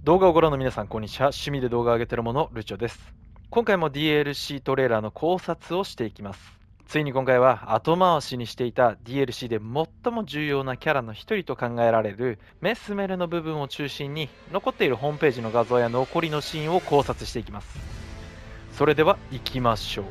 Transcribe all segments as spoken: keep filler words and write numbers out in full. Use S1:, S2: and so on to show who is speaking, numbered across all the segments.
S1: 動画をご覧の皆さん、こんにちは。趣味で動画を上げているもの、ルチョです。今回も ディーエルシー トレーラーの考察をしていきます。ついに今回は後回しにしていた ディーエルシー で最も重要なキャラの一人と考えられるメスメルの部分を中心に残っているホームページの画像や残りのシーンを考察していきます。それでは行きましょう。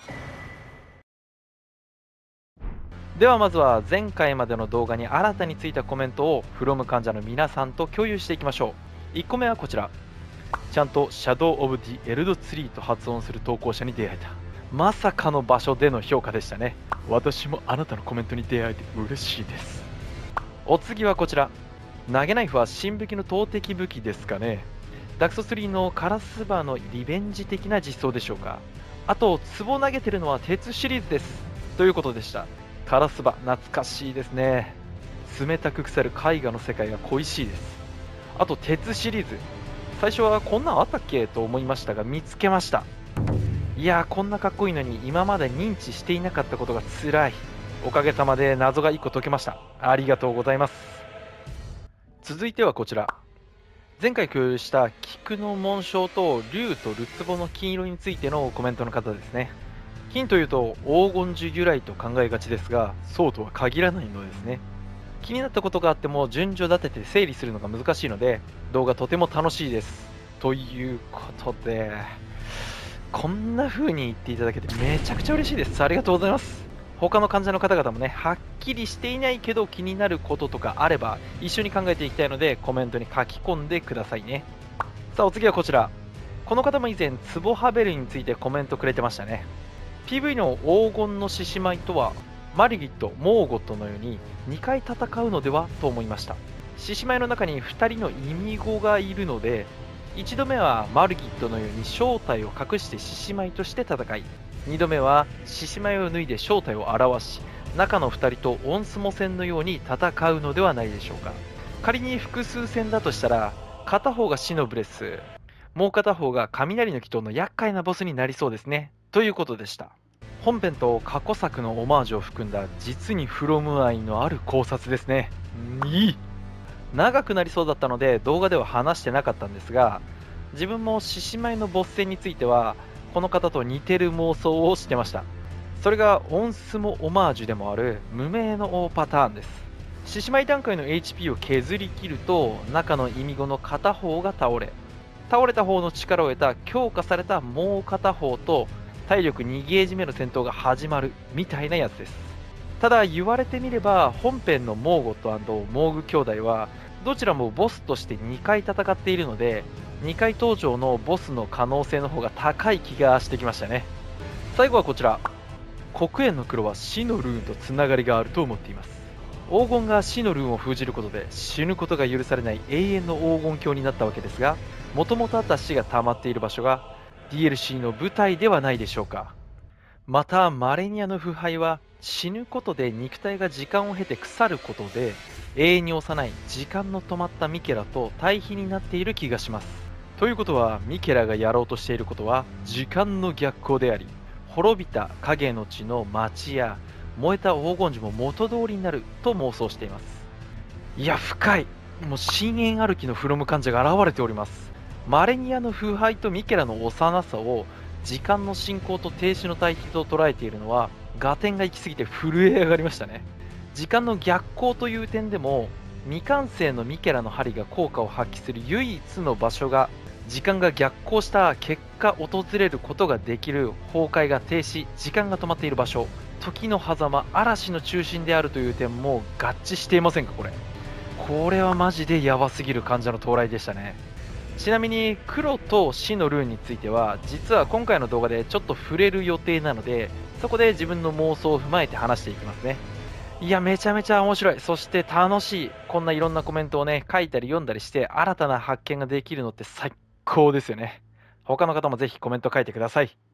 S1: ではまずは前回までの動画に新たについたコメントを フロム 患者の皆さんと共有していきましょう。いっこめはこちら。ちゃんとシャドウ・オブ・ディ・エルド・ツリーと発音する投稿者に出会えた。まさかの場所での評価でしたね。私もあなたのコメントに出会えて嬉しいです。お次はこちら。投げナイフは新武器の投擲武器ですかね。ダクソスリーのカラスバーのリベンジ的な実装でしょうか。あと、壺投げてるのは鉄シリーズです。ということでした。カラスバ、懐かしいですね。冷たく腐る絵画の世界が恋しいです。あと、鉄シリーズ。最初はこんなんあったっけと思いましたが見つけました。いやー、こんなかっこいいのに今まで認知していなかったことが辛い。おかげさまで謎がいっこ解けました。ありがとうございます。続いてはこちら。前回共有した菊の紋章と竜とルツボの金色についてのコメントの方ですね。金というと黄金樹由来と考えがちですが、そうとは限らないのですね。気になったことがあっても順序立てて整理するのが難しいので動画とても楽しいです。ということで、こんな風に言っていただけてめちゃくちゃ嬉しいです。ありがとうございます。他の患者の方々もね、はっきりしていないけど気になることとかあれば一緒に考えていきたいのでコメントに書き込んでくださいね。さあお次はこちら。この方も以前ツボハベルについてコメントくれてましたね。 ピーブイ の黄金の獅子舞とはマリギット、モーゴットのようににかい戦うのではと思いました。獅子舞の中にふたりの意味語がいるので、いちどめはマルギットのように正体を隠して獅子舞として戦い、にどめは獅子舞を脱いで正体を表し、中のふたりとオンスモ戦のように戦うのではないでしょうか。仮に複数戦だとしたら、片方が死のブレス、もう片方が雷の祈祷の厄介なボスになりそうですね。ということでした。本編と過去作のオマージュを含んだ実にフロム愛のある考察ですね。いい長くなりそうだったので動画では話してなかったんですが、自分も獅子舞のボス戦についてはこの方と似てる妄想をしてました。それがオンスモオマージュでもある無名のパターンです。獅子舞段階の エイチピー を削り切ると中の意味語の片方が倒れ、倒れた方の力を得た強化されたもう片方と体力にゲージ目の戦闘が始まるみたいなやつです。ただ言われてみれば本編のモーゴット&モーグ兄弟はどちらもボスとしてにかい戦っているので、にかい登場のボスの可能性の方が高い気がしてきましたね。最後はこちら。黒煙の黒は死のルーンとつながりがあると思っています。黄金が死のルーンを封じることで死ぬことが許されない永遠の黄金鏡になったわけですが、もともとあった死が溜まっている場所が ディーエルシー の舞台ではないでしょうか。またマレニアの腐敗は死ぬことで肉体が時間を経て腐ることで永遠に幼い時間の止まったミケラと対比になっている気がします。ということはミケラがやろうとしていることは時間の逆行であり、滅びた影の地の町や燃えた黄金樹も元通りになると妄想しています。いや深い。もう深淵歩きのフロム患者が現れております。マレニアの腐敗とミケラの幼さを時間の進行と停止の対比と捉えているのは合点が行き過ぎて震え上がりましたね。時間の逆行という点でも未完成のミケラの針が効果を発揮する唯一の場所が時間が逆行した結果訪れることができる崩壊が停止、時間が止まっている場所、時の狭間、嵐の中心であるという点も合致していませんか。これこれはマジでヤバすぎる患者の到来でしたね。ちなみに黒と死のルーンについては実は今回の動画でちょっと触れる予定なので、そこで自分の妄想を踏まえて話していきますね。いやめちゃめちゃ面白い、そして楽しい。こんないろんなコメントをね書いたり読んだりして新たな発見ができるのって最高ですよね。他の方もぜひコメント書いてください。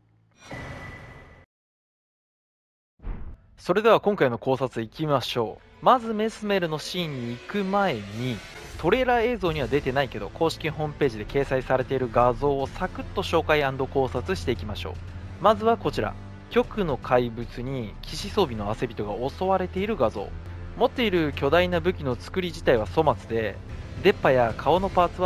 S1: それでは今回の考察いきましょう。まずメスメルのシーンに行く前にトレーラー映像には出てないけど公式ホームページで掲載されている画像をサクッと紹介&考察していきましょう。まずはこちら。極の怪物に騎士装備の汗人が襲われている画像。持っている巨大な武器の作り自体は粗末で、出っ歯や顔のパーツは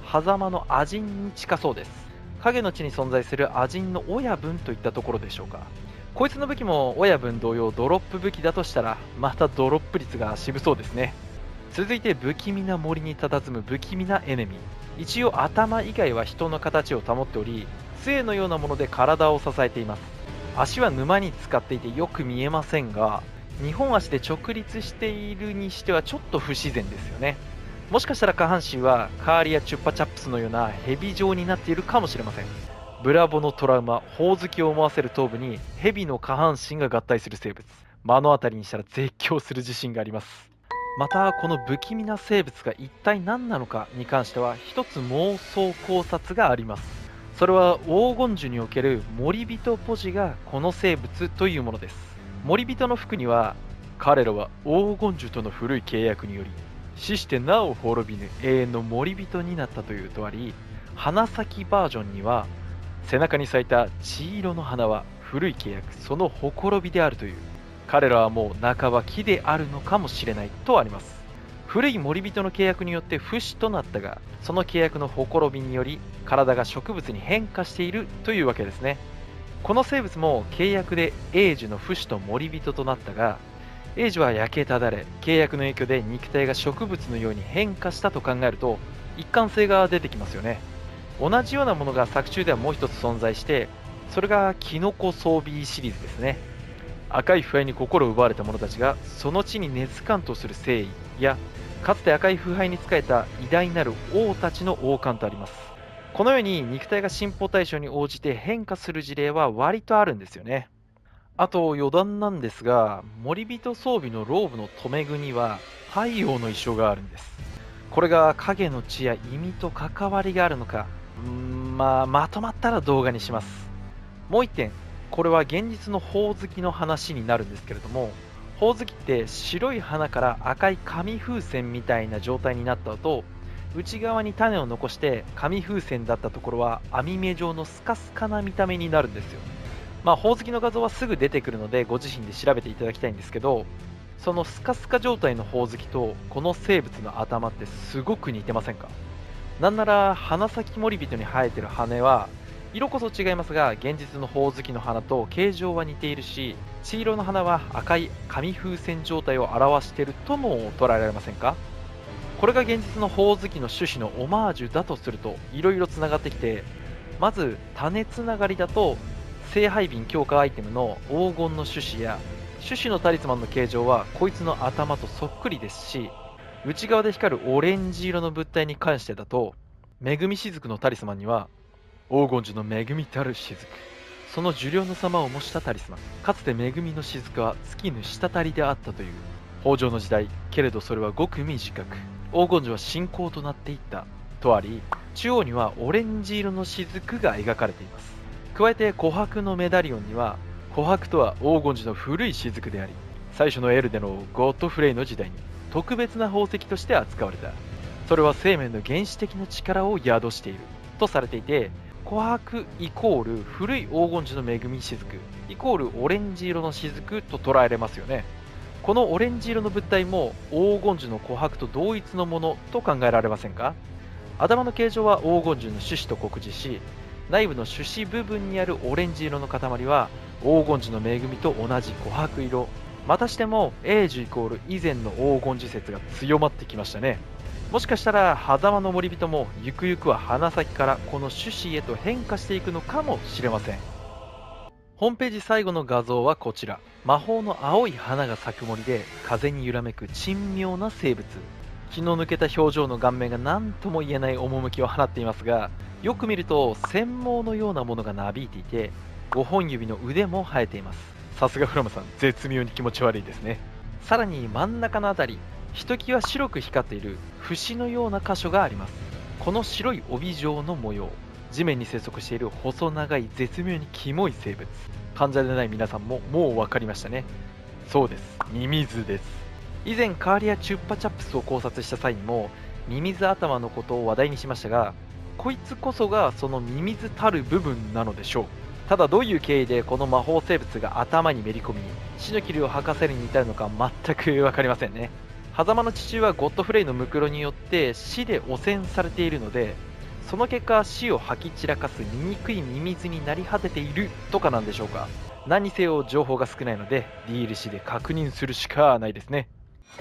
S1: 狭間のアジンに近そうです。影の地に存在するアジンの親分といったところでしょうか。こいつの武器も親分同様ドロップ武器だとしたら、またドロップ率が渋そうですね。続いて不気味な森に佇む不気味なエネミー。一応頭以外は人の形を保っており、杖のようなもので体を支えています。足は沼に浸かっていてよく見えませんが、にほん足で直立しているにしてはちょっと不自然ですよね。もしかしたら下半身はカーリやチュッパチャップスのようなヘビ状になっているかもしれません。ブラボのトラウマ、ほおずきを思わせる頭部にヘビの下半身が合体する生物。目の当たりにしたら絶叫する自信があります。またこの不気味な生物が一体何なのかに関しては一つ妄想考察があります。それは黄金樹における森人ポジがこの生物というものです。森人の服には、彼らは黄金樹との古い契約により死してなお滅びぬ永遠の森人になったというとあり、花咲バージョンには背中に咲いた血色の花は古い契約、そのほころびであるという、彼らはもう半ば木であるのかもしれないとあります。古い森人の契約によって不死となったが、その契約のほころびにより体が植物に変化しているというわけですね。この生物も契約で英樹の不死と森人となったが、英樹は焼けただれ、契約の影響で肉体が植物のように変化したと考えると一貫性が出てきますよね。同じようなものが作中ではもう一つ存在して、それがキノコ装備シリーズですね。赤い腐敗に心を奪われた者たちがその地に根付かんとする誠意や、かつて赤い腐敗に仕えた偉大なる王たちの王冠とあります。このように肉体が進歩対象に応じて変化する事例は割とあるんですよね。あと余談なんですが、森人装備のローブの留め具には太陽の衣装があるんです。これが影の地や意味と関わりがあるのか、うーんまあまとまったら動画にします。もう一点、これは現実のほおずきの話になるんですけれども、ほおずきって白い花から赤い紙風船みたいな状態になった後、内側に種を残して紙風船だったところは網目状のスカスカな見た目になるんですよ。まあほおずきの画像はすぐ出てくるのでご自身で調べていただきたいんですけど、そのスカスカ状態のほおずきとこの生物の頭ってすごく似てませんか？なんなら花咲森人に生えてる羽は色こそ違いますが、現実のほおずきの花と形状は似ているし、血色の花は赤い紙風船状態を表しているとも捉えられませんか？これが現実のほおずきの種子のオマージュだとするといろいろつながってきて、まず種つながりだと聖杯瓶強化アイテムの黄金の種子や種子のタリスマンの形状はこいつの頭とそっくりですし、内側で光るオレンジ色の物体に関してだと恵み雫のタリスマンには黄金樹の恵みたる雫、その受領の様を模したタリスマン、かつて恵みの雫は尽きぬ滴りであったという北条の時代、けれどそれはごく短く黄金樹は信仰となっていったとあり、中央にはオレンジ色の雫が描かれています。加えて琥珀のメダリオンには、琥珀とは黄金樹の古い雫であり、最初のエルでのゴッドフレイの時代に特別な宝石として扱われた。それは生命の原始的な力を宿しているとされていて、琥珀イコール古い黄金樹の恵み雫イコールオレンジ色の雫と捉えられますよね。このオレンジ色の物体も黄金樹の琥珀と同一のものと考えられませんか？頭の形状は黄金樹の種子と酷似し、内部の種子部分にあるオレンジ色の塊は黄金樹の恵みと同じ琥珀色。またしても英樹イコール以前の黄金樹説が強まってきましたね。もしかしたら狭間の森人もゆくゆくは花咲からこの種子へと変化していくのかもしれません。本ページ最後の画像はこちら。魔法の青い花が咲く森で風に揺らめく珍妙な生物。気の抜けた表情の顔面が何とも言えない趣を放っていますが、よく見ると繊毛のようなものがなびいていて、ごほん指の腕も生えています。さすがフラムさん、絶妙に気持ち悪いですね。さらに真ん中のあたり、ひときわ白く光っている節のような箇所があります。この白い帯状の模様、地面に生息している細長い絶妙にキモい生物。患者でない皆さんももう分かりましたね。そうです、ミミズです。以前カーリアチュッパチャップスを考察した際にもミミズ頭のことを話題にしましたが、こいつこそがそのミミズたる部分なのでしょう。ただどういう経緯でこの魔法生物が頭にめり込み死の霧を吐かせるに至るのか全く分かりませんね。狭間の地中はゴッドフレイのムクロによって死で汚染されているので、 その結果死を吐き散らかす醜いミミズになり果てているとかなんでしょうか。何にせよ情報が少ないので ディーエルシー で確認するしかないですね。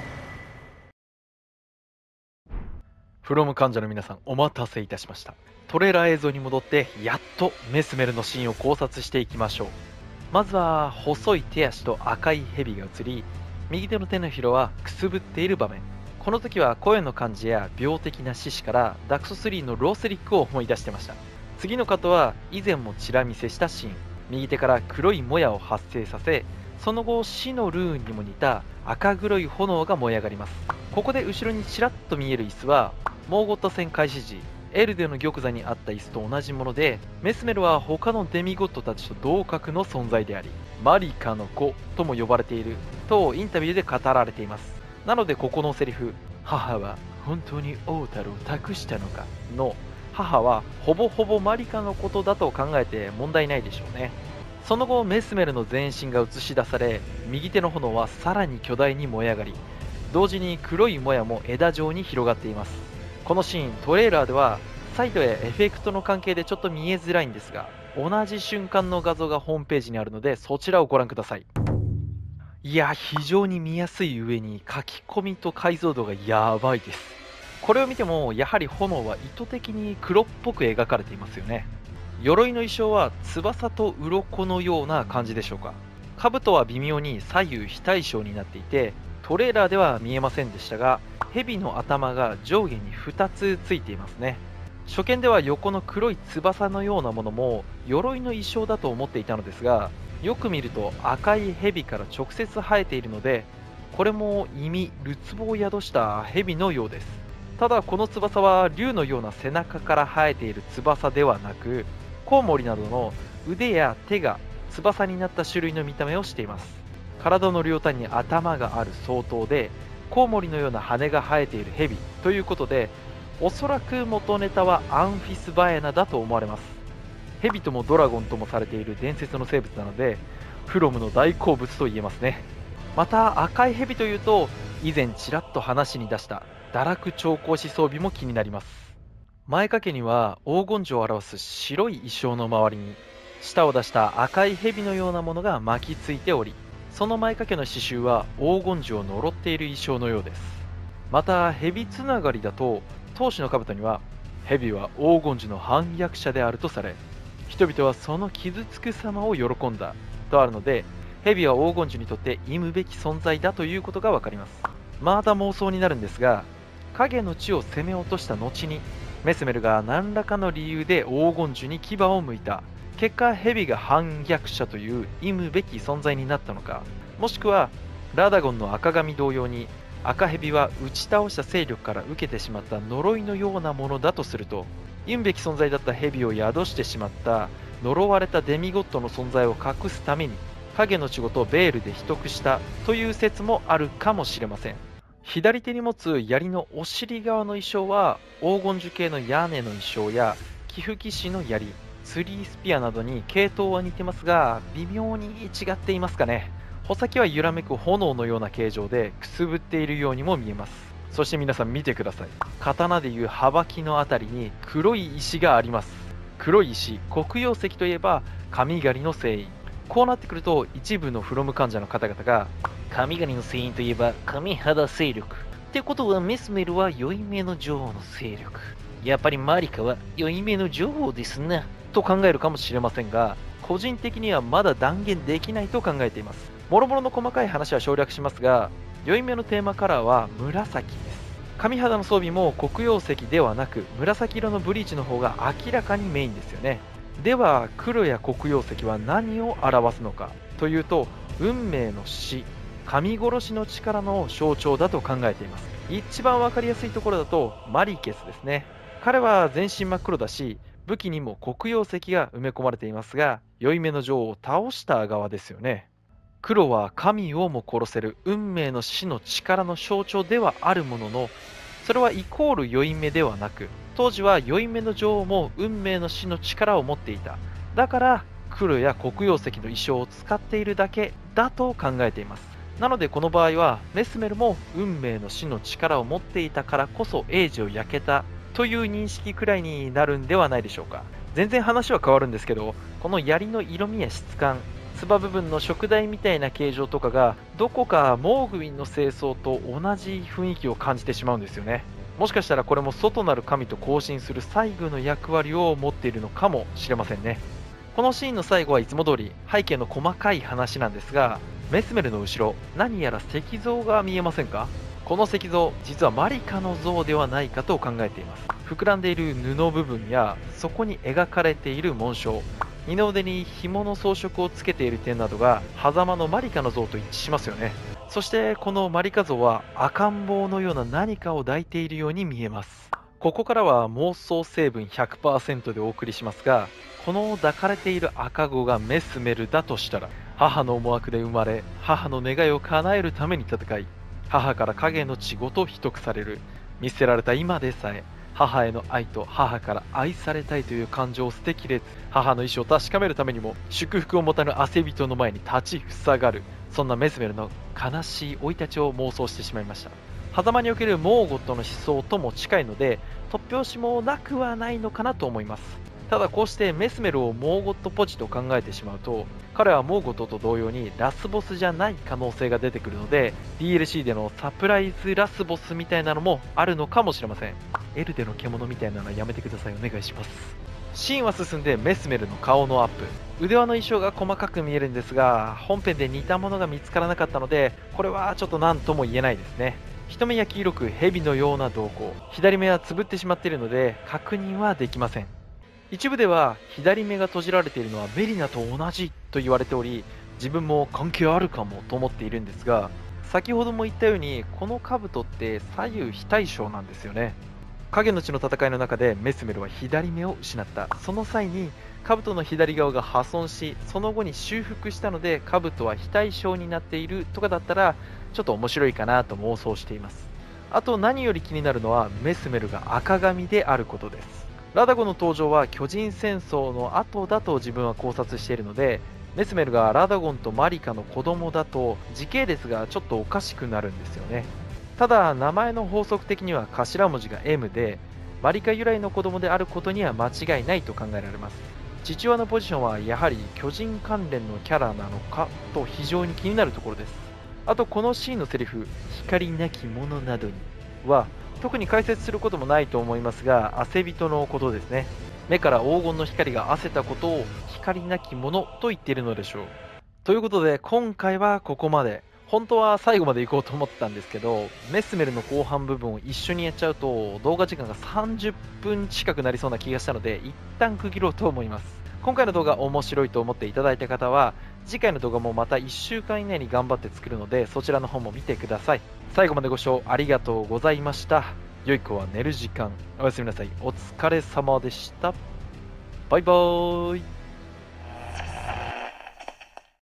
S1: フロム患者の皆さん、お待たせいたしました。トレーラー映像に戻ってやっとメスメルのシーンを考察していきましょう。まずは細い手足と赤い蛇が映り、右手の手のひらはくすぶっている場面。この時は声の感じや病的な四肢からダクソスリーのロースリックを思い出してました。次のカットは以前もチラ見せしたシーン。右手から黒いもやを発生させ、その後死のルーンにも似た赤黒い炎が燃え上がります。ここで後ろにちらっと見える椅子はモーゴット戦開始時エルデの玉座にあった椅子と同じもので、メスメルは他のデミゴッドたちと同格の存在であり、マリカの子とも呼ばれているとインタビューで語られています。なのでここのセリフ、母は本当にオータルを託したのかの母はほぼほぼマリカのことだと考えて問題ないでしょうね。その後メスメルの全身が映し出され、右手の炎はさらに巨大に燃え上がり、同時に黒いもやも枝状に広がっています。このシーン、トレーラーではサイドやエフェクトの関係でちょっと見えづらいんですが、同じ瞬間の画像がホームページにあるのでそちらをご覧ください。いや、非常に見やすい上に書き込みと解像度がやばいです。これを見てもやはり炎は意図的に黒っぽく描かれていますよね。鎧の衣装は翼と鱗のような感じでしょうか。兜は微妙に左右非対称になっていて、トレーラーでは見えませんでしたが、蛇の頭が上下にふたつついていますね。初見では横の黒い翼のようなものも鎧の衣装だと思っていたのですが、よく見ると赤い蛇から直接生えているので、これも意味るつぼを宿した蛇のようです。ただこの翼は竜のような背中から生えている翼ではなく、コウモリなどの腕や手が翼になった種類の見た目をしています。体の両端に頭がある相当で、コウモリのような羽が生えているヘビということで、おそらく元ネタはアンフィスバエナだと思われます。ヘビともドラゴンともされている伝説の生物なので、フロムの大好物と言えますね。また赤いヘビというと、以前ちらっと話に出した堕落調光師装備も気になります。前掛けには黄金樹を表す白い衣装の周りに舌を出した赤い蛇のようなものが巻きついており、その前掛けの刺繍は黄金樹を呪っている衣装のようです。また蛇つながりだと、当主の兜には蛇は黄金樹の反逆者であるとされ、人々はその傷つく様を喜んだとあるので、蛇は黄金樹にとって忌むべき存在だということがわかります。また妄想になるんですが、影の地を攻め落とした後にメスメルが何らかの理由で黄金樹に牙を向いた結果、蛇が反逆者という忌むべき存在になったのか、もしくはラダゴンの赤髪同様に赤蛇は打ち倒した勢力から受けてしまった呪いのようなものだとすると、忌むべき存在だった蛇を宿してしまった呪われたデミゴッドの存在を隠すために影の地ごとベールで秘匿したという説もあるかもしれません。左手に持つ槍のお尻側の衣装は黄金樹系の屋根の衣装や寄付騎士の槍、ツリースピアなどに系統は似てますが、微妙に違っていますかね。穂先は揺らめく炎のような形状でくすぶっているようにも見えます。そして皆さん見てください。刀でいう幅木のあたりに黒い石があります。黒い石、黒曜石といえば神狩りの聖印。こうなってくると一部のフロム患者の方々が、神狩りの聖印といえば神肌勢力ってことはメスメルは酔い目の女王の勢力、やっぱりマリカは酔い目の女王ですなと考えるかもしれませんが、個人的にはまだ断言できないと考えています。もろもろの細かい話は省略しますが、酔い目のテーマカラーは紫です。神肌の装備も黒曜石ではなく紫色のブリーチの方が明らかにメインですよね。では黒や黒曜石は何を表すのかというと、運命の死、神殺しの力の象徴だと考えています。一番わかりやすいところだとマリケスですね。彼は全身真っ黒だし、武器にも黒曜石が埋め込まれていますが、酔い目の女王を倒した側ですよね。黒は神をも殺せる運命の死の力の象徴ではあるものの、それはイコール酔い目ではなく、当時は酔い目の女王も運命の死の力を持っていた。だから黒や黒曜石の衣装を使っているだけだと考えています。なのでこの場合はメスメルも運命の死の力を持っていたからこそ英治を焼けたという認識くらいになるんではないでしょうか。全然話は変わるんですけど、この槍の色味や質感、つば部分の色台みたいな形状とかがどこかモーグウィンの清掃と同じ雰囲気を感じてしまうんですよね。もしかしたらこれも外なる神と交信する最後の役割を持っているのかもしれませんね。このシーンの最後はいつも通り背景の細かい話なんですが、メスメルの後ろ、何やら石像が見えませんか？この石像、実はマリカの像ではないかと考えています。膨らんでいる布部分やそこに描かれている紋章、二の腕に紐の装飾をつけている点などが狭間のマリカの像と一致しますよね。そしてこのマリカ像は赤ん坊のような何かを抱いているように見えます。ここからは妄想成分 ひゃくパーセント でお送りしますが、この抱かれている赤子がメスメルだとしたら、母の思惑で生まれ、母の願いを叶えるために戦い、母から影の血ごと秘匿される。見捨てられた今でさえ母への愛と母から愛されたいという感情を捨てきれず、母の意志を確かめるためにも祝福を持たぬ汗人の前に立ちふさがる。そんなメスメルの悲しい生い立ちを妄想してしまいました。狭間におけるモーゴットの思想とも近いので、突拍子もなくはないのかなと思います。ただこうしてメスメルをモーゴットポジと考えてしまうと、彼はモーゴットと同様にラスボスじゃない可能性が出てくるので、 ディーエルシー でのサプライズラスボスみたいなのもあるのかもしれません。エルでの獣みたいなのはやめてください、お願いします。シーンは進んでメスメルの顔のアップ、腕輪の衣装が細かく見えるんですが、本編で似たものが見つからなかったので、これはちょっと何とも言えないですね。一目焼き色く蛇のような瞳孔、左目はつぶってしまっているので確認はできません。一部では左目が閉じられているのはメリナと同じと言われており、自分も関係あるかもと思っているんですが、先ほども言ったようにこの兜って左右非対称なんですよね。影の血の戦いの中でメスメルは左目を失った。その際に兜の左側が破損し、その後に修復したので兜は非対称になっているとかだったらちょっと面白いかなと妄想しています。あと何より気になるのはメスメルが赤髪であることです。ラダゴの登場は巨人戦争の後だと自分は考察しているので、メスメルがラダゴンとマリカの子供だと時系列がちょっとおかしくなるんですよね。ただ名前の法則的には頭文字が エム で、マリカ由来の子供であることには間違いないと考えられます。父親のポジションはやはり巨人関連のキャラなのかと非常に気になるところです。あとこのシーンのセリフ、光なき者などには特に解説することもないと思いますが、汗人のことですね。目から黄金の光が汗たことを光なき者と言っているのでしょう。ということで今回はここまで。本当は最後まで行こうと思ったんですけど、メスメルの後半部分を一緒にやっちゃうと動画時間がさんじゅっぷん近くなりそうな気がしたので、一旦区切ろうと思います。今回の動画面白いと思っていただいた方は、次回の動画もまたいっしゅうかん以内に頑張って作るので、そちらの方も見てください。最後までご視聴ありがとうございました。良い子は寝る時間。おやすみなさい。お疲れ様でした。バイバーイ。